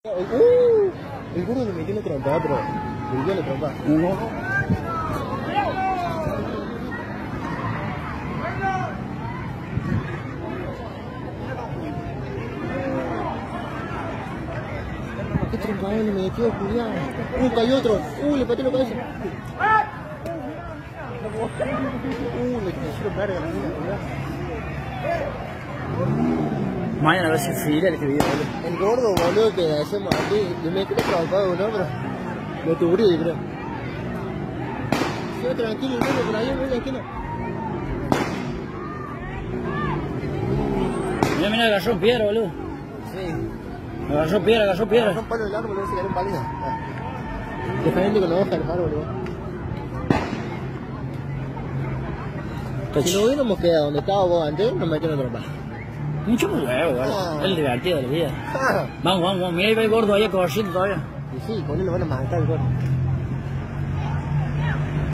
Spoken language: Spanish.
El gordo le metió una trompa, pero le dio la trompa. No. Qué trompa le metió, cuidado. Cayó otro. Le pateó la cabeza. Le pusieron carga, cuidado. Mañana a ver si fila el que viene, boludo. El gordo, boludo, que hacemos aquí, le metió una trompa, ¿no? Pero lo tubrí, creo. Sí, tranquilo, el gordo por ahí, muy tranquilo. Mira, agarró piedra, boludo. Sí. Agarró piedra. Agarró un palo del árbol, no se quedó un palito. Diferente con la hoja del árbol, Si no hubiéramos quedado donde estaba vos antes, nos metieron trompa. Mucho más huevo, boludo. Es el divertido de la vida. Vamos. Mira, ahí va el gordo ahí corriendo todavía. Y sí, con él lo van a matar el gordo.